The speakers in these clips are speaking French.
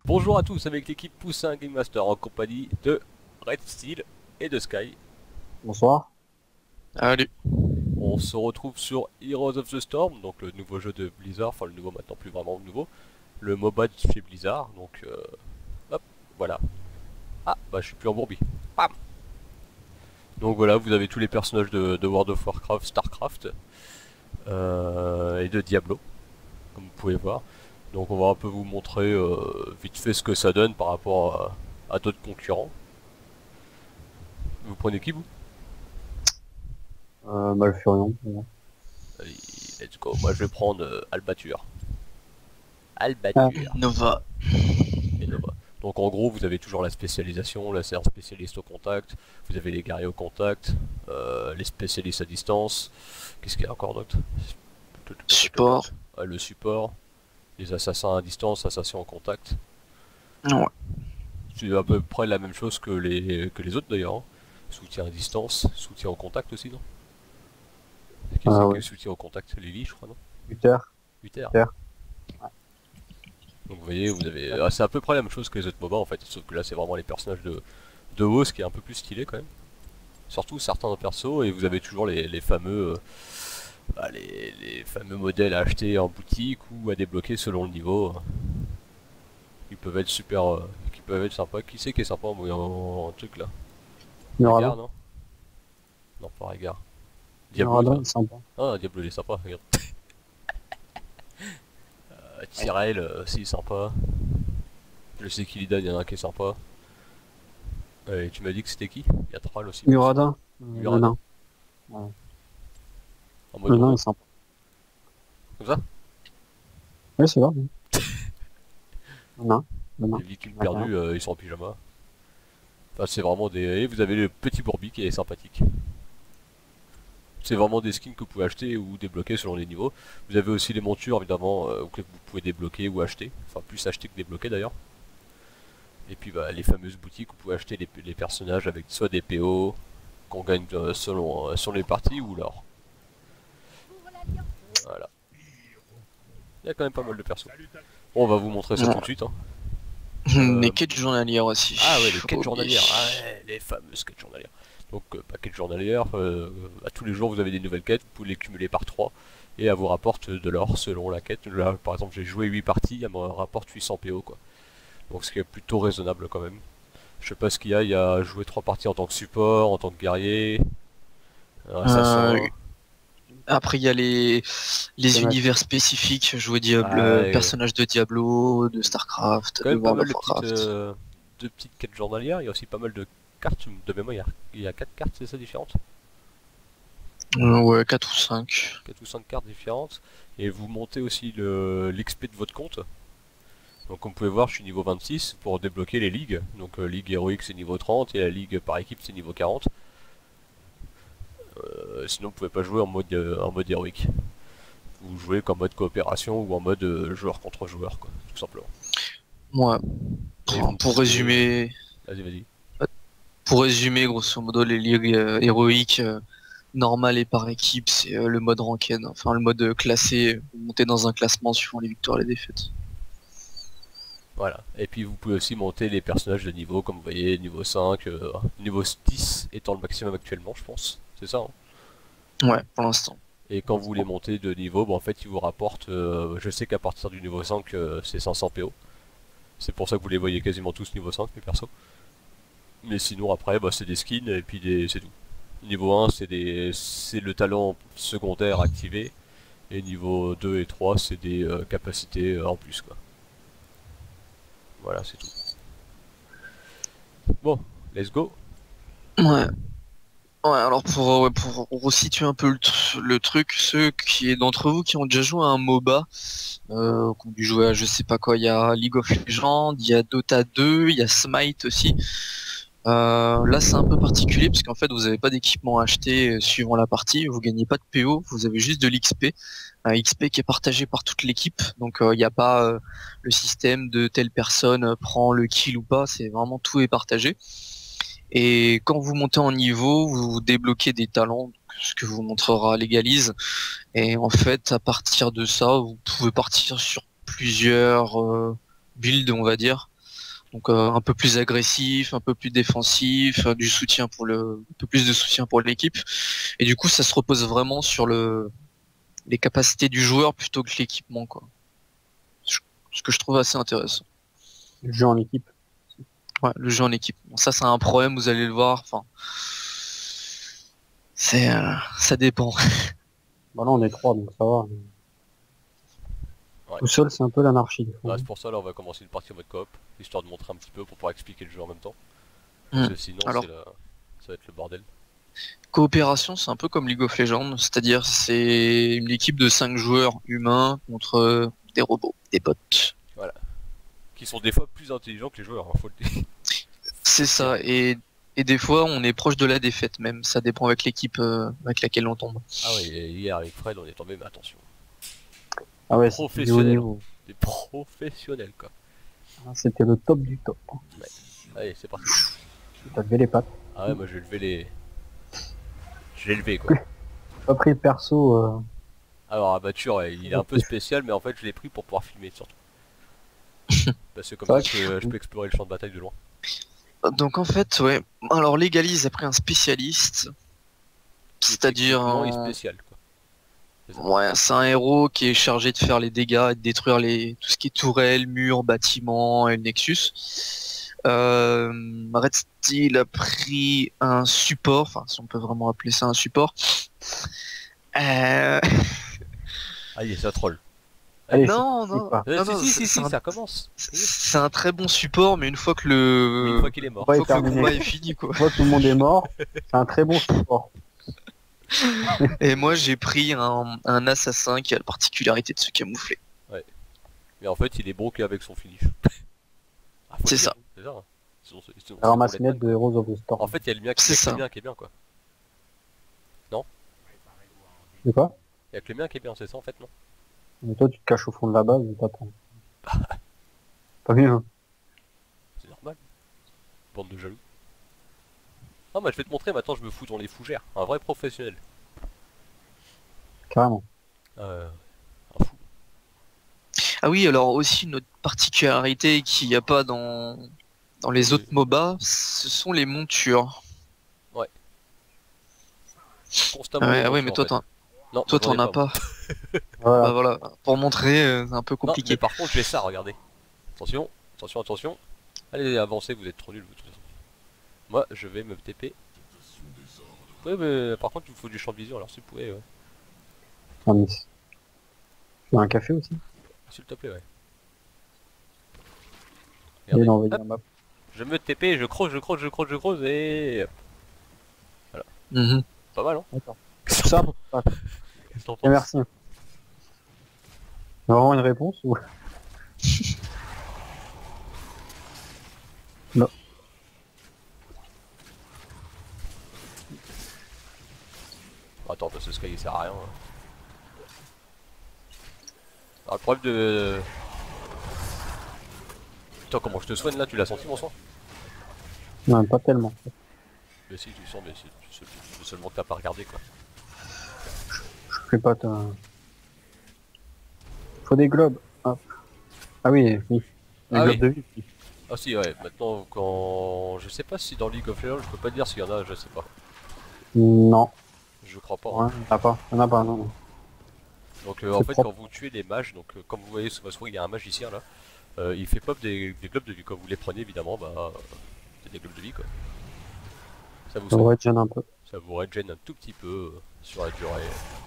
Bonjour à tous avec l'équipe Poussin Game Master en compagnie de Red Steel et de Sky. Bonsoir. Allez. On se retrouve sur Heroes of the Storm, donc le nouveau jeu de Blizzard, enfin le nouveau maintenant plus vraiment nouveau, le MOBA de chez Blizzard, donc hop, voilà. Ah, bah je suis plus en bourbi. Bam. Donc voilà, vous avez tous les personnages de World of Warcraft, Starcraft et de Diablo, comme vous pouvez voir. Donc on va un peu vous montrer vite fait ce que ça donne par rapport à d'autres concurrents. Vous prenez qui vous? Malfurion. Bon. Allez, let's go. Moi, je vais prendre Albatur. Ah. Albatur Nova. et Nova. Donc, en gros, vous avez toujours la spécialisation. Là, c'est un spécialiste au contact. Vous avez les guerriers au contact. Les spécialistes à distance. Qu'est-ce qu'il y a encore d'autre? Support. Le support. Les assassins à distance, assassins en contact. Ouais. C'est à peu près la même chose que les autres d'ailleurs. Hein. Soutien à distance, soutien au contact aussi, non? Qu'est-ce que c'est que Ouais. soutien au contact? Lily, je crois, non? Uther. 8 r. Uther. Donc vous voyez, vous avez, c'est à peu près la même chose que les autres MOBA en fait, sauf que là c'est vraiment les personnages de haut, ce qui est un peu plus stylé quand même. Surtout certains persos, et vous avez toujours les fameux, les fameux modèles à acheter en boutique ou à débloquer selon le niveau. Ils peuvent être super, qui peuvent être sympas. Qui c'est qui est sympa en truc là? Régard, Muradin. non? Non, pas Régard. Diablo, Muradin, ça. il est sympa. Ah, Diablo il est sympa, regarde. Tyrell, si, sympa. Je sais qu'Illidan, il y en a un qui est sympa. Et tu m'as dit que c'était qui? Il y a Thrall aussi. Muradin. Le Muradin. nain. Ouais. En mode Le nain drôle. est sympa. Comme ça? Oui, c'est vrai. Le nain. Le nain. Les véhicules Ouais, perdus, ils sont en pyjama. Enfin, c'est vraiment des. Et vous avez le petit Bourbi qui est sympathique. C'est vraiment des skins que vous pouvez acheter ou débloquer selon les niveaux. Vous avez aussi les montures évidemment que vous pouvez débloquer ou acheter. Enfin, plus acheter que débloquer d'ailleurs. Et puis bah, les fameuses boutiques où vous pouvez acheter les personnages avec soit des PO qu'on gagne selon les parties ou l'or. Voilà. Il y a quand même pas mal de persos. Bon, on va vous montrer ça tout de suite. Hein. Les quêtes journalières aussi. Ah ouais, les Faut quêtes pas oublier. journalières. Ah ouais, les fameuses quêtes journalières. Donc, quêtes journalières, à tous les jours vous avez des nouvelles quêtes, vous pouvez les cumuler par 3 et elle vous rapporte de l'or selon la quête. Là, par exemple, j'ai joué 8 parties, elle me rapporte 800 PO quoi. Donc, ce qui est plutôt raisonnable quand même. Je sais pas ce qu'il y a joué 3 parties en tant que support, en tant que guerrier, un assassin. Après, il y a les Dommage. univers spécifiques. Jouer Ouais, personnage de Diablo, de Starcraft, quand de même pas World mal of Warcraft. de petites quêtes journalières. Il y a aussi pas mal de cartes. De mémoire, il y a 4 cartes, c'est ça, différentes? Ouais, 4 ou 5. 4 ou 5 cartes différentes. Et vous montez aussi l'XP de votre compte. Donc comme vous pouvez voir, je suis niveau 26 pour débloquer les ligues. Donc ligue héroïque c'est niveau 30 et la ligue par équipe c'est niveau 40. Sinon vous pouvez pas jouer en mode héroïque. Vous jouez qu'en mode coopération ou en mode joueur contre joueur quoi, tout simplement. Ouais. Et vous Pour pouvez- résumer, Vas-y, vas-y. grosso modo, les ligues héroïques normales et par équipe, c'est le mode ranked, enfin le mode classé, monter dans un classement suivant les victoires et les défaites. Voilà. Et puis vous pouvez aussi monter les personnages de niveau, comme vous voyez, niveau 5, niveau 10 étant le maximum actuellement, je pense. C'est ça, hein. Ouais, pour l'instant. Et quand vous les montez de niveau, en fait, ils vous rapportent. Je sais qu'à partir du niveau 5, c'est 500 PO. C'est pour ça que vous les voyez quasiment tous niveau 5, mes persos. Mais sinon, après, c'est des skins et puis c'est tout. Niveau 1, c'est le talent secondaire activé. Et niveau 2 et 3, c'est des capacités en plus, quoi. Voilà, c'est tout. Bon, let's go. Ouais. Ouais, alors pour resituer un peu le truc, ceux qui d'entre vous qui ont déjà joué à un MOBA, qui ont dû jouer à je sais pas quoi, il y a League of Legends, il y a Dota 2, il y a Smite aussi. Là c'est un peu particulier parce qu'en fait vous n'avez pas d'équipement à acheter suivant la partie, vous gagnez pas de PO, vous avez juste de l'XP, un XP qui est partagé par toute l'équipe, donc il n'y a pas le système de telle personne prend le kill ou pas, c'est vraiment tout est partagé. Et quand vous montez en niveau, vous débloquez des talents, ce que vous montrera Légalise. Et en fait, à partir de ça, vous pouvez partir sur plusieurs builds, on va dire. Donc un peu plus agressif, un peu plus défensif, du soutien pour un peu plus de soutien pour l'équipe. Et du coup, ça se repose vraiment sur les capacités du joueur plutôt que l'équipement, quoi. Ce que je trouve assez intéressant. Le jeu en équipe. Ouais, le jeu en équipe. Bon, ça, c'est un problème, vous allez le voir. Enfin, ça dépend. Bah là, on est 3, donc ça va. Ouais. Tout seul, c'est un peu l'anarchie. des fois. Ouais, c'est pour ça, là, on va commencer une partie en mode coop, histoire de montrer un petit peu pour pouvoir expliquer le jeu en même temps. Hmm. Parce que sinon, Alors, ça va être le bordel. coopération, c'est un peu comme League of Legends, c'est-à-dire c'est une équipe de 5 joueurs humains contre des robots, des bots. Qui sont des fois plus intelligents que les joueurs, hein, faut le dire. C'est ça, et des fois on est proche de la défaite même, ça dépend avec l'équipe avec laquelle on tombe. Ah ouais, et hier avec Fred, on est tombé, mais attention. Ah ouais, c'était du haut Professionnel. niveau. Des professionnels, quoi. Ah, c'était le top du top. Allez, c'est parti. T'as levé les pattes. Ah ouais, moi j'ai levé les. J'ai levé, quoi. Pas pris le perso. Alors, abatture, ouais, il est un peu spécial, mais en fait, je l'ai pris pour pouvoir filmer, surtout. Parce que comme C'est ça, vrai je peux explorer le champ de bataille de loin. Donc en fait, ouais, alors Legalise a pris un spécialiste, c'est-à-dire Techniquement, il est spécial, quoi. C'est ça. ouais, c'est un héros qui est chargé de faire les dégâts et de détruire tout ce qui est tourelles, murs, bâtiments et le Nexus. Red Steel a pris un support, enfin si on peut vraiment appeler ça un support. Euh... Ah, il est ça troll. Allez, non, c'est non, pas. non, non, si, c'est un, ça commence. c'est un très bon support, mais une fois que Mais une fois qu'il est mort. Ouais, une fois que le terminé. combat est fini, quoi. Une fois que tout le monde est mort, c'est un très bon support. Et moi j'ai pris un assassin qui a la particularité de se camoufler. Mais en fait, il est broké avec son finish. Ah, faut C'est le dire, ça. C'est ça. Hein. Sinon, La ramasse complètement- net de Heroes of the Storm. En fait, il y a le mien qui, C'est y a que ça. le mien qui est bien, quoi. C'est quoi? Il y a que le mien qui est bien, c'est ça, en fait, non? Mais toi, tu te caches au fond de la base et t'attends. Pas mieux, hein. C'est normal. Bande de jaloux. Ah, bah, je vais te montrer, maintenant, je me fous dans les fougères. Un vrai professionnel. Carrément. Un fou. Ah oui, alors aussi une autre particularité qu'il n'y a pas dans les Oui. autres MOBA, ce sont les montures. Constamment. Ouais, les ah ouais, voitures, mais en toi fait. Non, toi moi, j'en t'en ai as pas. Voilà. Bah voilà, pour montrer, c'est un peu Non, compliqué. mais par contre, j'ai ça, regardez. Attention, attention, attention. Allez, avancez, vous êtes trop nuls, vous, de toute façon. Moi, je vais me TP. Ouais, mais par contre, il me faut du champ de vision, alors s'il vous plaît, ouais. En Nice. Tu veux un café aussi? S'il te plaît, ouais. Il Regardez. est envoyé Hop, un map. je me TP, je creuse, je creuse, je creuse, je creuse, et... Mhm. Pas mal, hein. D'accord. Qu'est-ce que Ça, t'en pas. qu'est-ce que t'en Et penses? merci. Vraiment une réponse ou? Non. Attends, parce que ce Sky il sert à rien. Hein. Alors, le problème de... Putain, comment je te soigne là, tu l'as senti mon sang? Non, pas tellement. Mais si, tu le sens, mais si, tu seulement que t'as pas regardé, quoi. Je fais pas ta... Faut des globes. Hop. Ah oui, oui. Les Ah globes oui. de vie. Oui. Ah si, ouais, maintenant, quand... Je sais pas si dans League of Legends, je peux pas te dire s'il y en a, je sais pas. Non. Je crois pas. Ouais, il y en a pas. Il y en a pas, non. Non. Donc en C'est fait, propre. quand vous tuez les mages, donc comme vous voyez sur ma souris, il y a un magicien là. Il fait pop des globes de vie. Quand vous les prenez, évidemment, bah... c'est des globes de vie, quoi. Ça vous Ça soigne. devrait être gêne un peu. Ça vous régène un tout petit peu sur la durée.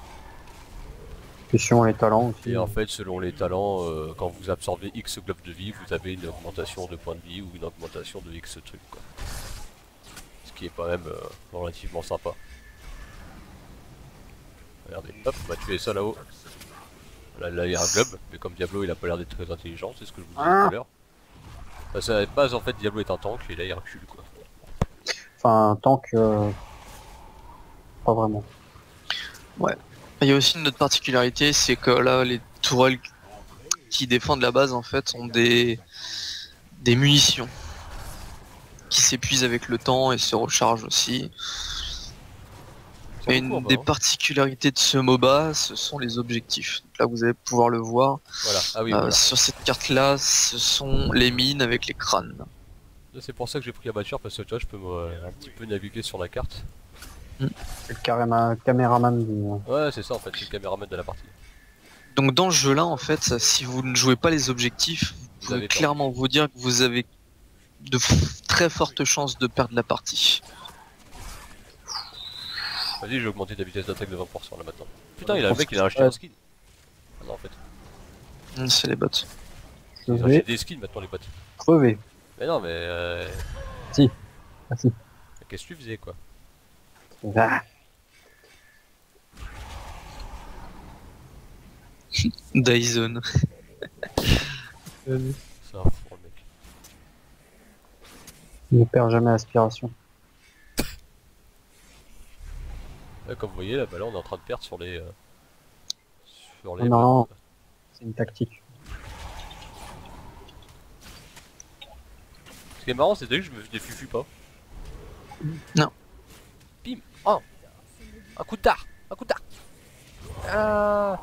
Et suivant les talents aussi. Et en fait, selon les talents, quand vous absorbez X globes de vie, vous avez une augmentation de points de vie ou une augmentation de X trucs, quoi. Ce qui est quand même relativement sympa. Regardez, hop, on va tuer ça là-haut. Là, il y a un globe, mais comme Diablo il a pas l'air d'être très intelligent, c'est ce que je vous disais tout à l'heure. Bah, c'est à la base, en fait, Diablo est un tank et là il recule, quoi. Enfin, tant que... Pas vraiment. Il y a aussi une autre particularité, c'est que là, les tourelles qui défendent la base, en fait, ont des munitions qui s'épuisent avec le temps et se rechargent aussi. Et beaucoup, une des hein. particularités de ce MOBA, ce sont les objectifs. Donc là, vous allez pouvoir le voir. Voilà, ah oui, voilà. Sur cette carte-là, ce sont les mines avec les crânes. C'est pour ça que j'ai pris la voiture, parce que tu vois, je peux un petit peu naviguer sur la carte. C'est le caméraman du. Ouais, c'est ça en fait, c'est le caméraman de la partie. Donc dans ce jeu-là, en fait, si vous ne jouez pas les objectifs, vous Vous pouvez avez clairement vous dire que vous avez très fortes chances de perdre la partie. Vas-y, j'ai augmenté ta vitesse d'attaque de 20% là maintenant. Putain, le mec il a acheté Ouais. un skin. Ah non, en fait. C'est les bots. Je Ils ont vais acheté des skins maintenant, les potes. crever. Mais non, mais Si. Ah si. qu'est-ce que tu faisais quoi? Ah. Dyson. C'est un four, le mec. Il ne perd jamais aspiration. Ouais, comme vous voyez là, bah là on est en train de perdre sur les. Sur les. Non, c'est une tactique. Ce qui est marrant, c'est que je me défufu pas. Non. Bim. Oh. Un coup de tard. Un coup de tard. Ah.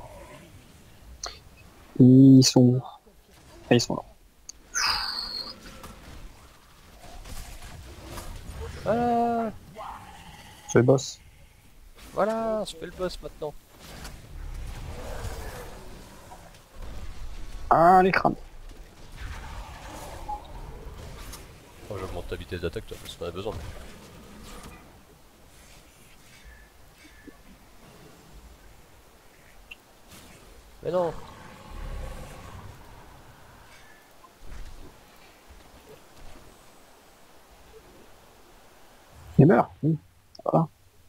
Ils sont où? Ah, ils sont là. Voilà. C'est le boss. Voilà, on se fait le boss maintenant. Ah, les crânes. Oh, j'augmente ta vitesse d'attaque, toi, parce qu'on a besoin. Mais non. Il meurt. Oui. Voilà.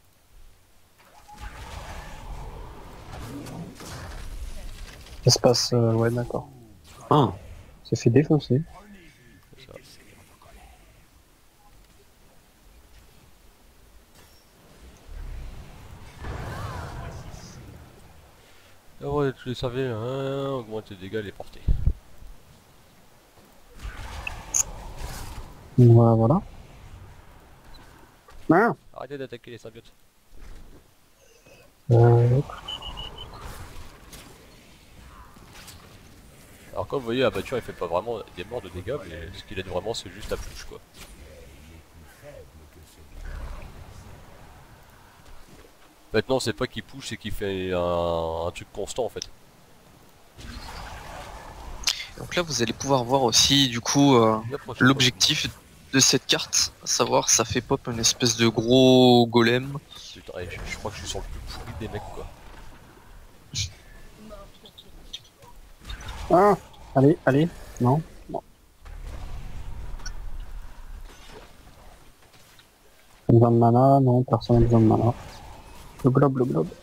Ça se passe. Ouais, d'accord. Ah, s'est fait défoncer. C'est ça. Ah ouais, tu les savais, hein, augmente les dégâts, les portées. Voilà, voilà. Ah, Arrêtez d'attaquer les symbiotes. euh, Alors comme vous voyez, la voiture il fait pas vraiment des morts de dégâts, mais ce qu'il aide vraiment c'est juste la push quoi. Maintenant c'est pas qu'il push, c'est qu'il fait un truc constant en fait. Donc là, vous allez pouvoir voir aussi, du coup, l'objectif de cette carte, à savoir, ça fait pop une espèce de gros golem. Putain, et je crois que je suis sur le plus pourri des mecs quoi. ah, allez, allez. Non, non. Besoin de mana, non, personne n'a besoin de mana. Le globe, le globe.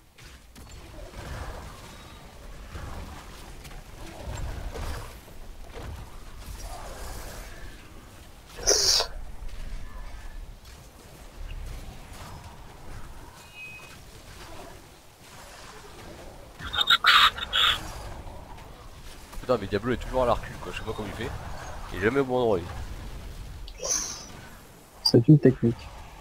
Putain mais Diablo est toujours à la recul quoi, je sais pas comment il fait. Il est jamais au bon endroit. C'est une technique.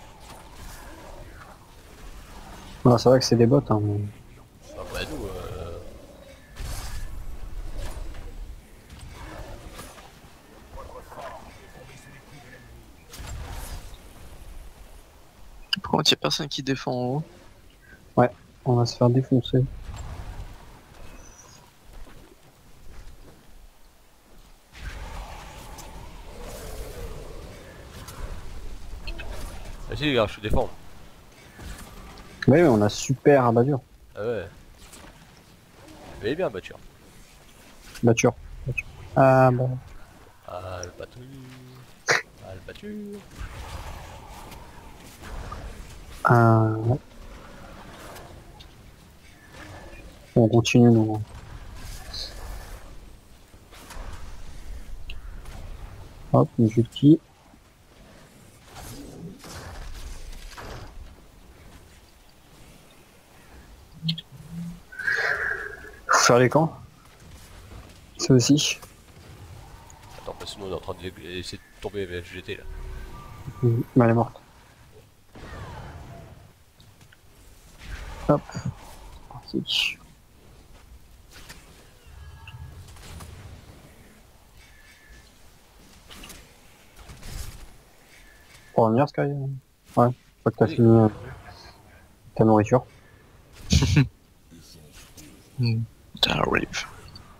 Voilà, c'est vrai que c'est des bots, hein, mais... Ah bah nous Par contre, il n'y a personne qui défend en haut. Ouais, on va se faire défoncer. Vas-y les gars, je te défends. Oui, mais on a super abatture. Ah ouais. Mais il est bien voiture. Batture. Ah bon. Ah le battu. Ah le battu. Ouais. On continue, nous. Hop, une ulti. Faut faire les camps. Ça aussi. Attends, parce que nous on est en train d'essayer de tomber avec GT là. Elle est morte. Hop. Parti. Pour revenir, Sky? Ouais, je crois que t'as Oui. fini ta nourriture. T'arrives.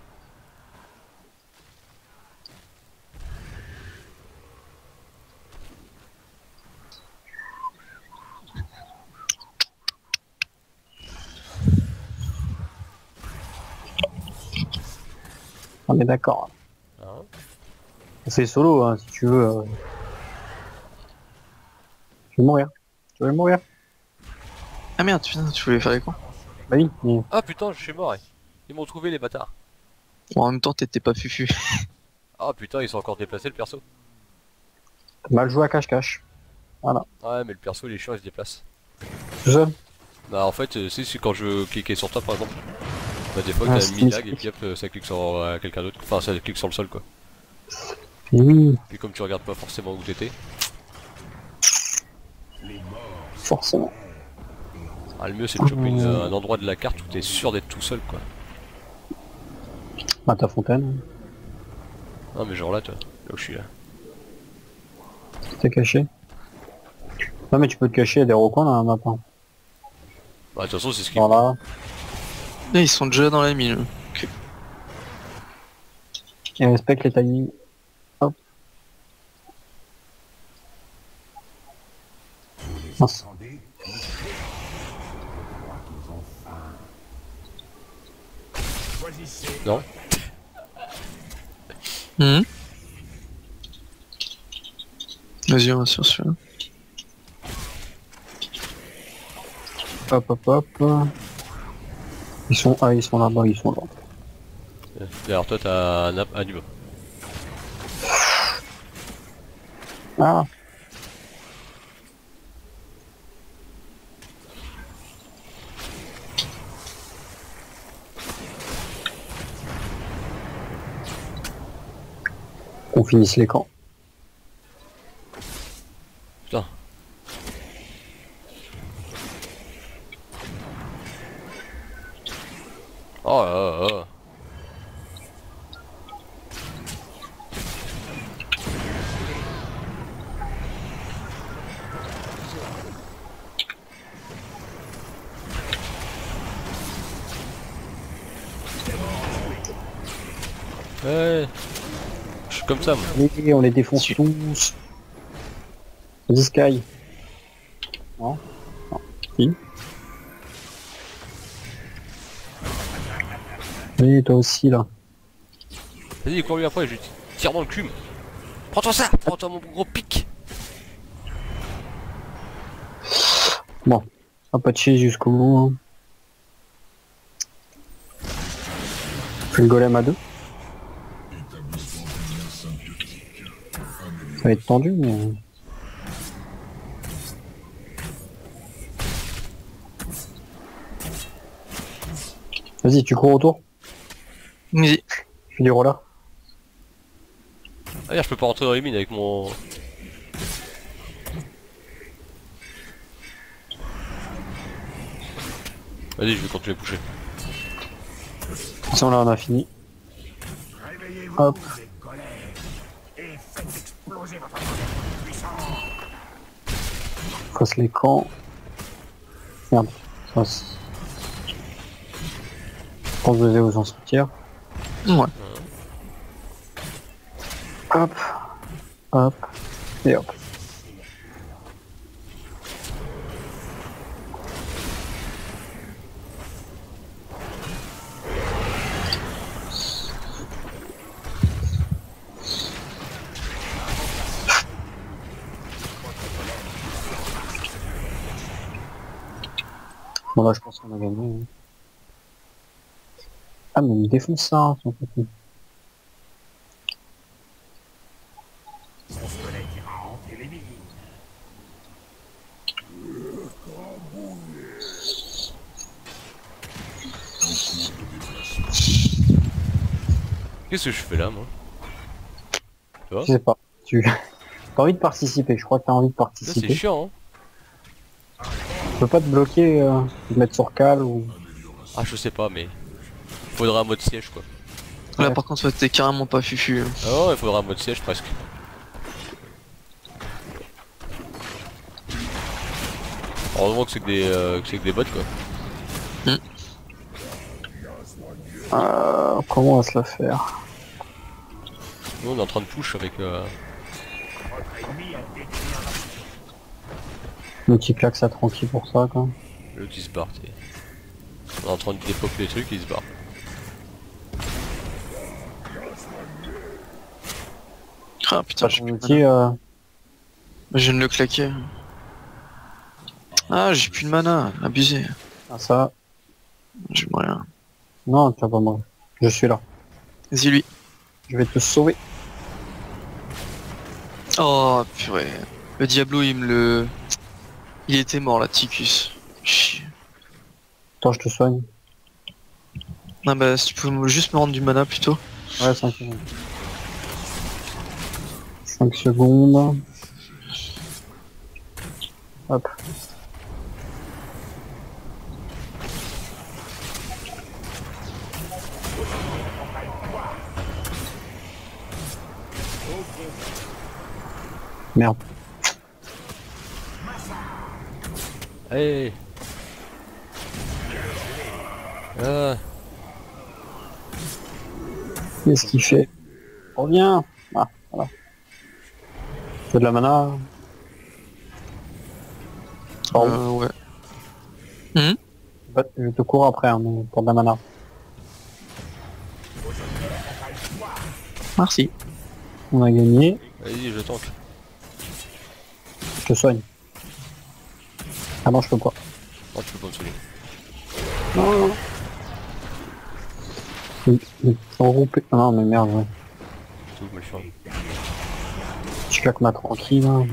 On est d'accord. Hein. C'est solo, hein, si tu veux. Tu veux mourir. Tu veux mourir. Ah merde, putain, tu voulais faire les cons. Bah oui, mais... Ah putain, je suis mort. Ils m'ont trouvé les bâtards. Bon, en même temps, t'étais pas fufu. Ah putain, ils sont encore déplacés le perso. mal joué à cache-cache. Voilà. Ouais, mais le perso, il est chiant, il se déplace. Tout seul. Bah en fait, c'est quand je cliquais sur toi par exemple. Bah des fois Ah, t'as c'est un mini-lag et mystique. puis hop, ça clique sur quelqu'un d'autre. Enfin, ça clique sur le sol quoi. Oui, Puis comme tu regardes pas forcément où t'étais. forcément. Ah, le mieux c'est de choper un endroit de la carte où t'es sûr d'être tout seul quoi. Bah ta fontaine. Non mais genre là, toi, là où je suis là. T'es caché. Non mais tu peux te cacher à des recoins dans un matin. Bah de toute façon c'est ce qui... Voilà. Là, ils sont déjà dans la mine. Et respecte les timings. Hop. Mince. Non. Hum. Vas-y, on va sur celui-là. Hop hop hop. Ils sont là-bas, ils sont là. Derrière toi t'as un humain. Ah. On finisse les camps. Putain. Oh là là là. Ouais. Je suis comme ça moi. Allez, on les défonce tous. Vas-y Sky. Non. Non. Si. Oui, toi aussi là. Vas-y, cours lui après, je lui tire dans le cul. Prends-toi ça. Prends-toi mon gros pic. Bon. On va patcher jusqu'au bout. Hein. Je fais le golem à deux. Ça va être tendu, mais... Vas-y, tu cours autour. Vas-y. Je fais du roller. Ah, je peux pas rentrer dans les mines avec mon... Vas-y, je vais continuer à pousser. De toute façon, là, on a fini. Hop. Fasse les camps. Merde. Fasse. Pense de aux cimetière. Ouais. Hop. Hop. Et hop. Bon là je pense qu'on a gagné. Ah mais il défonce ça, son petit. Qu'est-ce que je fais là, moi? Tu vois? Je sais pas. Tu as envie de participer, je crois que tu as envie de Là, c'est participer. chiant, hein? Tu peux pas te bloquer, te mettre sur cal ou... Ah, je sais pas, mais faudrait un mode siège quoi. Là Ouais. par contre, ouais, t'es carrément pas fufu. Ah non, il faudrait un mode siège presque. Heureusement que c'est que des bots quoi. Comment on va se la faire? Nous on est en train de push avec Le petit claque ça tranquille pour ça, quoi. l'autre qui se barre. T'sais. On est en train de dépop les trucs, il se barre. Ah putain, Pas j'ai ton plus de outil, mana. Je viens de le claquer. Ah, j'ai plus de mana, abusé. ça. J'ai rien. Non, tu vas pas mourir. Je suis là. Vas-y lui. Je vais te sauver. Oh purée. Le Diablo il me le... Il était mort là, Ticus. Chier. Attends, je te soigne. Ah bah si tu pouvais juste me rendre du mana plutôt. Ouais, 5 secondes. 5 secondes. Hop. Merde. Allez. Ah, Qu'est-ce qu'il fait? Reviens. Ah, voilà. C'est de la mana. Pardon. Ouais. Je te cours après, hein, mais pour de la mana. Merci. On a gagné. vas-y, je tente. Je te soigne. Ah non, je peux pas. Oh, tu peux pas me soigner. Non, non. Ils sont regroupés. Ah non, mais merde, ouais. Tout mal fait. Je claque ma tranquille. Hein.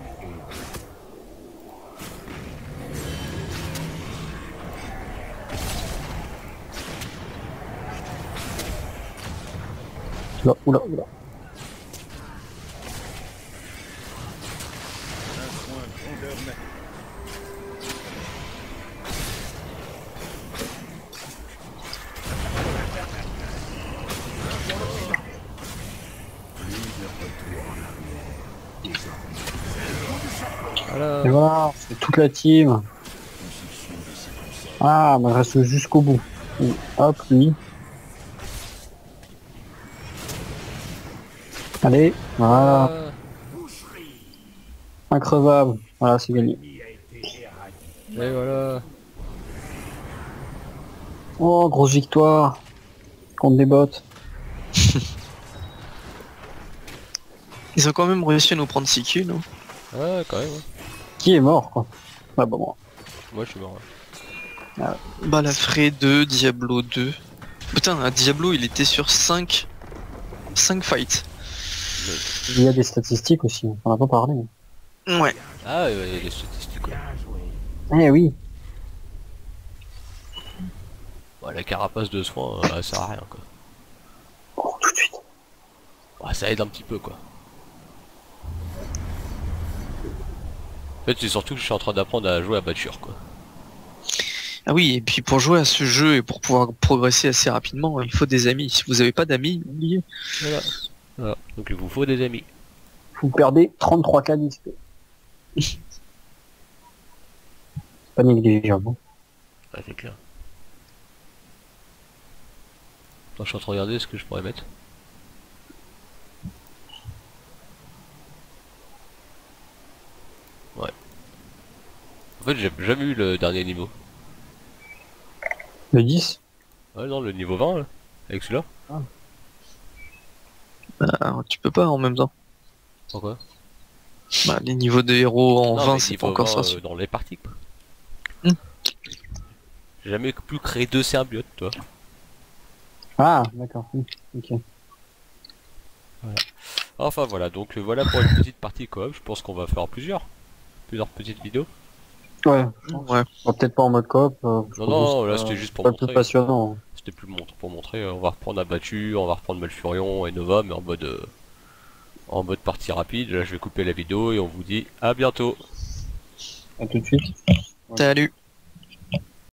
Oula, oula, oula. Voilà. Et voilà, c'est toute la team. Ah, mais je reste jusqu'au bout. Hop, lui. Allez, voilà. Ah, Increvable. Voilà, c'est gagné. et voilà. Oh, grosse victoire. Contre des bots. Ils ont quand même réussi à nous prendre 6 kills, non? Ah, quand même. Ouais. Qui est mort, quoi. Ah bah moi. Moi, je suis mort. Ouais. Balafré 2, Diablo 2. Putain, un Diablo il était sur 5 fights. Il y a des statistiques aussi, on en a pas parlé. Ouais. Ah, il y a des statistiques. Quoi. Eh oui. Ouais, la carapace de soin, elle sert à rien quoi. Oh, tout de suite. Ouais, ça aide un petit peu quoi. En fait, c'est surtout que je suis en train d'apprendre à jouer à batture quoi. Ah oui, et puis pour jouer à ce jeu et pour pouvoir progresser assez rapidement, il faut des amis. Si vous avez pas d'amis, oubliez. Voilà. Voilà. Donc il vous faut des amis. Vous perdez 33 k d'XP. C'est pas négligeable. Hein. Ouais, c'est clair. Attends, je suis en train de regarder ce que je pourrais mettre. Ouais. En fait, j'ai jamais eu le dernier niveau. Le 10. Ouais, non, le niveau 20 là. Avec celui-là. Bah, tu peux pas en même temps. Pourquoi? Bah, les niveaux de héros en Non, 20, mais c'est niveau pas encore 20, ça. dans les parties quoi. Hmm. J'ai jamais pu créer deux symbiotes, toi. Ah, d'accord. Ok. Enfin voilà, donc voilà pour une petite partie coop. Je pense qu'on va faire plusieurs petites vidéos. Ouais. Ouais. Bon, peut-être pas en mode coop. Non, non, là c'était juste pour pas plus montrer. passionnant. C'était plus pour montrer. On va reprendre Abattu, on va reprendre Malfurion et Nova, mais en mode partie rapide. Là je vais couper la vidéo et on vous dit à bientôt. À tout de suite. Ouais. Salut.